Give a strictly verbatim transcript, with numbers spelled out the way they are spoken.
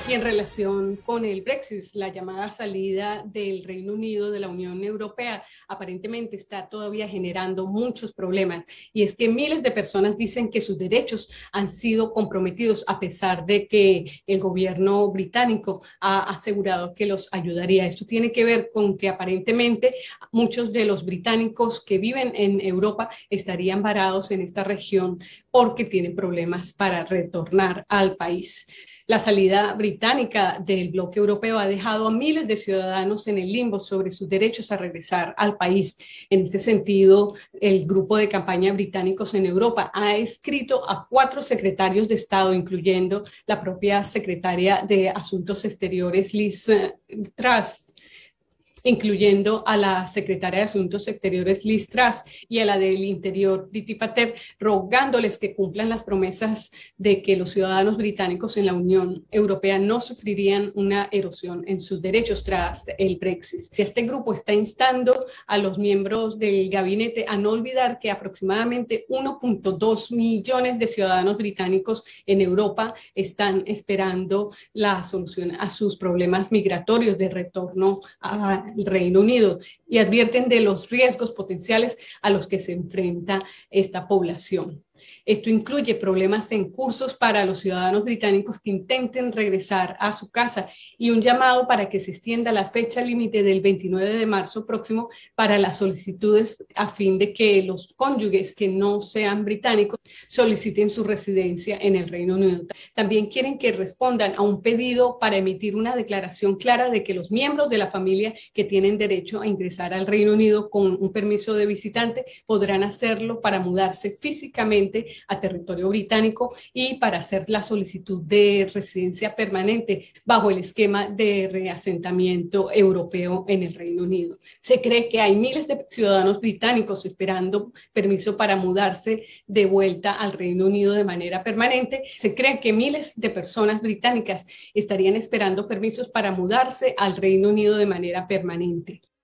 Y en relación con el Brexit, la llamada salida del Reino Unido de la Unión Europea aparentemente está todavía generando muchos problemas. Y es que miles de personas dicen que sus derechos han sido comprometidos a pesar de que el gobierno británico ha asegurado que los ayudaría. Esto tiene que ver con que aparentemente muchos de los británicos que viven en Europa estarían varados en esta región porque tienen problemas para retornar al país. La salida británica del bloque europeo ha dejado a miles de ciudadanos en el limbo sobre sus derechos a regresar al país. En este sentido, el grupo de campaña británicos en Europa ha escrito a cuatro secretarios de Estado, incluyendo la propia secretaria de Asuntos Exteriores, Liz Truss, incluyendo a la secretaria de Asuntos Exteriores Liz Truss y a la del Interior Priti Patel, rogándoles que cumplan las promesas de que los ciudadanos británicos en la Unión Europea no sufrirían una erosión en sus derechos tras el Brexit. Este grupo está instando a los miembros del gabinete a no olvidar que aproximadamente uno punto dos millones de ciudadanos británicos en Europa están esperando la solución a sus problemas migratorios de retorno a el Reino Unido y advierten de los riesgos potenciales a los que se enfrenta esta población. Esto incluye problemas en cursos para los ciudadanos británicos que intenten regresar a su casa y un llamado para que se extienda la fecha límite del veintinueve de marzo próximo para las solicitudes a fin de que los cónyuges que no sean británicos soliciten su residencia en el Reino Unido. También quieren que respondan a un pedido para emitir una declaración clara de que los miembros de la familia que tienen derecho a ingresar al Reino Unido con un permiso de visitante podrán hacerlo para mudarse físicamente a territorio británico y para hacer la solicitud de residencia permanente bajo el esquema de reasentamiento europeo en el Reino Unido. Se cree que hay miles de ciudadanos británicos esperando permiso para mudarse de vuelta al Reino Unido de manera permanente. Se cree que miles de personas británicas estarían esperando permisos para mudarse al Reino Unido de manera permanente.